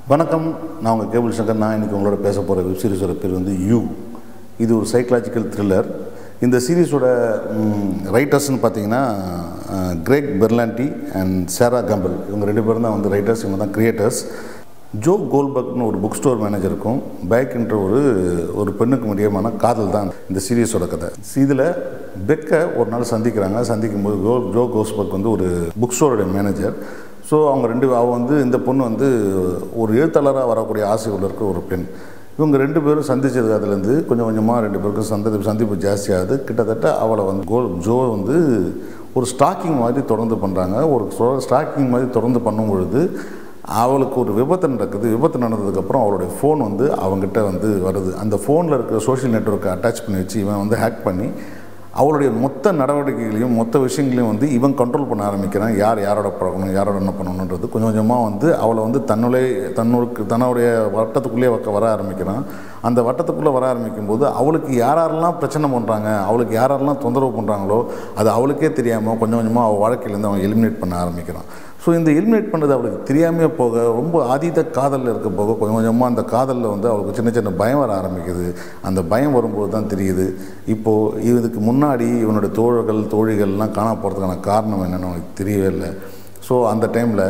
வணக்கம், நான் உங்கள் கேபிள் சங்கர். நான் இன்றைக்கி உங்களோட பேச போகிற வெப் சீரிஸோட பேர் வந்து யூ. இது ஒரு சைக்கலாஜிக்கல் த்ரில்லர். இந்த சீரீஸோட ரைட்டர்ஸ்னு பார்த்தீங்கன்னா Greg Berlanti and Sarah Campbell. இவங்க ரெண்டு பேரும் தான் வந்து ரைட்டர்ஸ், இவங்க தான் கிரியேட்டர்ஸ். ஜோ கோல்பர்க்னு ஒரு புக் ஸ்டோர் மேனேஜருக்கும் பேக் என்ற ஒரு பெண்ணுக்கு முடியமான காதல் தான் இந்த சீரீஸோட கதை. இதில் பெக்கை ஒரு நாள் சந்திக்கும் போது ஜோ கோல்பர்க் வந்து ஒரு புக் ஸ்டோருடைய மேனேஜர். ஸோ அவள் வந்து இந்த பொண்ணு வந்து ஒரு எழுத்தாளராக வரக்கூடிய ஆசை உள்ள இருக்கிற ஒரு பெண். இவங்க ரெண்டு பேரும் சந்தித்தது அதுலேருந்து கொஞ்சம் கொஞ்சமாக ரெண்டு பேருக்கும் சந்திப்பு ஜாஸ்தியாகுது. கிட்டத்தட்ட அவளை வந்து ஜோ வந்து ஒரு ஸ்டாக்கிங் மாதிரி தொடர்ந்து பண்ணுறாங்க. ஒரு ஸ்டாக்கிங் மாதிரி தொடர்ந்து பண்ணும் பொழுது அவளுக்கு ஒரு விபத்து நடக்குது. விபத்து நடந்ததுக்கப்புறம் அவளுடைய ஃபோன் வந்து அவங்ககிட்ட வந்து வருது. அந்த ஃபோனில் இருக்கிற சோஷியல் நெட்வொர்க்கை அட்டாச் பண்ணி வச்சு இவன் வந்து ஹேக் பண்ணி அவளுடைய மொத்த நடவடிக்கைகளையும் மொத்த விஷயங்களையும் வந்து இவன் கண்ட்ரோல் பண்ண ஆரம்பிக்கிறான். யாரோட பழகணும், யாரோட என்ன பண்ணணுன்றது கொஞ்சம் கொஞ்சமாக வந்து அவளை வந்து தன்னுடைய வட்டத்துக்குள்ளேயே வர ஆரம்பிக்கிறான். அந்த வட்டத்துக்குள்ளே வர ஆரம்பிக்கும் போது அவளுக்கு யாரெல்லாம் பிரச்சனை பண்ணுறாங்க, அவளுக்கு யாரெல்லாம் தொந்தரவு பண்ணுறாங்களோ அது அவளுக்கே தெரியாமல் கொஞ்சம் கொஞ்சமாக அவள் வாழ்க்கையிலேருந்து அவன் எலிமினேட் பண்ண ஆரம்பிக்கிறான். ஸோ இந்த எலிமினேட் பண்ணுறது அவளுக்கு தெரியாமே போக ரொம்ப அதீத காதலில் இருக்க போக கொஞ்சம் கொஞ்சமாக அந்த காதலில் வந்து அவளுக்கு சின்ன சின்ன பயம் வர ஆரம்பிக்குது. அந்த பயம் வரும்போது தான் தெரியுது இப்போது இதுக்கு முன்னாடி இவனுடைய தோழிகள்லாம் காண போகிறதுக்கான காரணம் என்னென்னு அவனுக்கு தெரியவே இல்லை. ஸோ அந்த டைமில்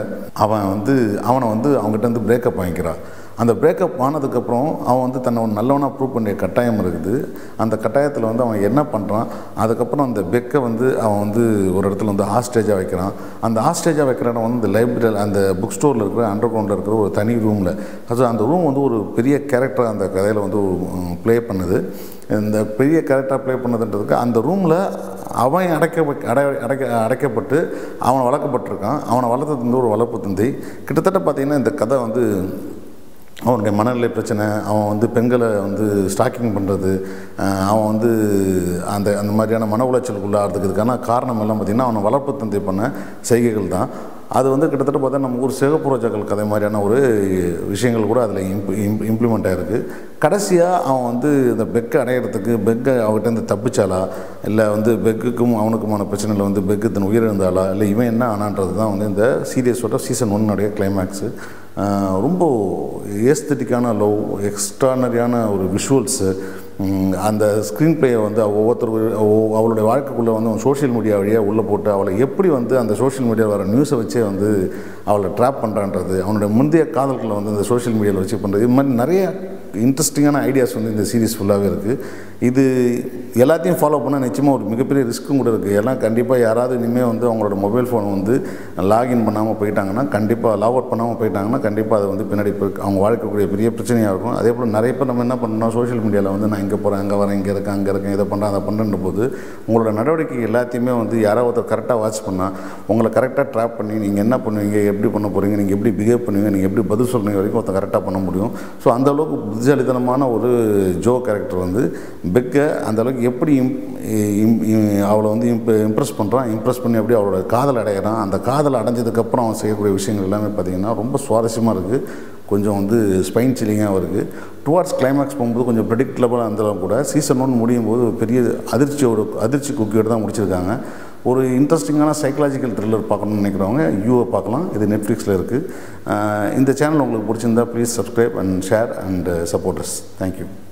அவனை வந்து அவங்ககிட்ட வந்து பிரேக்கப் வாங்கிக்கிறான். அந்த பிரேக்கப் ஆனதுக்கப்புறம் அவன் வந்து தன்னை நல்லவனாக ப்ரூவ் பண்ணிய கட்டாயம் இருக்குது. அந்த கட்டாயத்தில் வந்து அவன் என்ன பண்ணுறான், அதுக்கப்புறம் அந்த பெக்கை வந்து அவன் வந்து ஒரு இடத்துல வந்து ஹாஸ்டேஜாக வைக்கிறான். அந்த ஹாஸ்டேஜாக வைக்கிற இடம் வந்து இந்த லைப்ரரி, அந்த புக் ஸ்டோரில் இருக்கிற அண்டர் கிரவுண்டில் இருக்கிற ஒரு தனி ரூமில். அந்த ரூம் வந்து ஒரு பெரிய கேரக்டராக அந்த கதையில் வந்து ப்ளே பண்ணுது. இந்த பெரிய கேரக்டராக ப்ளே பண்ணதுன்றதுக்கு அந்த ரூமில் அவன் அடைக்கப்பட்டு அவனை வளர்க்கப்பட்டிருக்கான். அவனை வளர்த்தது வந்து ஒரு வளர்ப்பு தந்தை. கிட்டத்தட்ட பார்த்திங்கன்னா இந்த கதை வந்து அவனுடைய மனநிலை பிரச்சனை, அவன் வந்து பெண்களை வந்து ஸ்டாக்கிங் பண்ணுறது, அவன் வந்து அந்த மாதிரியான மன உளைச்சலுக்குள்ள ஆகிறதுக்கு இதுக்கான காரணம் எல்லாம் பார்த்திங்கன்னா அவனை வளர்ப்பு தந்தை பண்ண செய்கைகள் தான். அது வந்து கிட்டத்தட்ட பார்த்தா நம்ம ஒரு சிகப்புரோஜாக்கள் கதை மாதிரியான ஒரு விஷயங்கள் கூட அதில் இம்ப்ளிமெண்ட் ஆகிருக்கு. கடைசியாக அவன் வந்து இந்த பெக்கை அடையிறதுக்கு பெக்கை அவகிட்ட தப்பிச்சாலா, இல்லை வந்து பெக்குக்கும் அவனுக்குமான பிரச்சனையில் வந்து பெக்கு தன் உயிரிழந்தாளா, இல்லை இவன் என்ன ஆனான்றது தான் வந்து இந்த சீரியஸோட சீசன் 1 கிளைமேக்ஸு. ரொம்ப ஏஸ்தட்டிக்கான லவ், எக்ஸ்ட்ரானரியான ஒரு விஷுவல்ஸு, அந்த ஸ்க்ரீன் பிளேயை வந்து அவளுடைய வாழ்க்கைக்குள்ளே வந்து சோஷியல் மீடியா வழியாக உள்ளே போட்டு அவளை எப்படி வந்து அந்த சோஷியல் மீடியாவில் வர நியூஸை வச்சே வந்து அவளை ட்ராப் பண்ணுறான்றது, அவனுடைய முந்தைய காதல்களை வந்து இந்த சோஷியல் மீடியாவில் வச்சு பண்ணுறது, இது மாதிரி நிறைய இன்ட்ரெஸ்டிங்கான ஐடியாஸ் வந்து இந்த சீரீஸ் ஃபுல்லாகவே இருக்குது. இது எல்லாத்தையும் ஃபாலோ பண்ணால் நிச்சயமாக ஒரு மிகப்பெரிய ரிஸ்க்கும் கூட இருக்குது. எல்லாம் கண்டிப்பாக யாராவது இனிமேல் வந்து அவங்களோட மொபைல் ஃபோனை வந்து லாகின் பண்ணாமல் போயிட்டாங்கன்னா, லாக் அவுட் பண்ணாமல் போயிட்டாங்கன்னா கண்டிப்பாக அது வந்து பின்னாடி அவங்க வாழ்க்கக்கூடிய பெரிய பிரச்சனையாக இருக்கும். அதே போல் நிறைய பேர் நம்ம என்ன பண்ணோம்னா சோஷியல் மீடியாவில் வந்து நான் இங்கே போகிறேன், அங்கே வரேன், இங்கே இருக்கேன், இதை பண்ணுறேன், அதை பண்ணுற போது உங்களோட நடவடிக்கை எல்லாத்தையுமே வந்து யாராவது ஒருத்தர் கரெக்டாக வாட்ச் பண்ணால் உங்களை கரெக்டாக ட்ராப் பண்ணி நீங்கள் என்ன பண்ணுவீங்க, எப்படி பண்ண போகிறீங்க, நீங்கள் எப்படி பிஹேவ் பண்ணுவீங்க, நீங்கள் எப்படி பதில் சொல்கிறீங்க வரைக்கும் ஒருத்தர் கரெக்டாக பண்ண முடியும். ஸோ அந்தளவுக்கு புத்திசாலித்தனமான ஒரு ஜோ கேரக்டர் வந்து பெக்கை அந்தளவுக்கு எப்படி அவளை வந்து இம்ப்ரெஸ் பண்ணி எப்படி அவளோட காதல் அடைகிறான். அந்த காதல் அடைஞ்சதுக்கப்புறம் அவன் செய்யக்கூடிய விஷயங்கள் எல்லாமே பார்த்திங்கன்னா ரொம்ப சுவாரஸ்யமாக இருக்குது. கொஞ்சம் வந்து ஸ்பைன் சில்லிங்காகவும் இருக்குது. டுவார்ட்ஸ் கிளைமேக்ஸ் போகும்போது கொஞ்சம் ப்ரெடிக்டபிளாக இருந்தாலும் கூட சீசன் 1 முடியும் போது பெரிய அதிர்ச்சி குக்கியோடு தான் முடிச்சிருக்காங்க. ஒரு இன்ட்ரெஸ்டிங்கான சைக்கலாஜிக்கல் த்ரில்லர் பார்க்கணும்னு நினைக்கிறவங்க யூவை பார்க்கலாம். இது நெட்ஃப்ளிக்ஸில் இருக்குது. இந்த சேனல் உங்களுக்கு பிடிச்சிருந்தா please subscribe and share and support us. Thank you.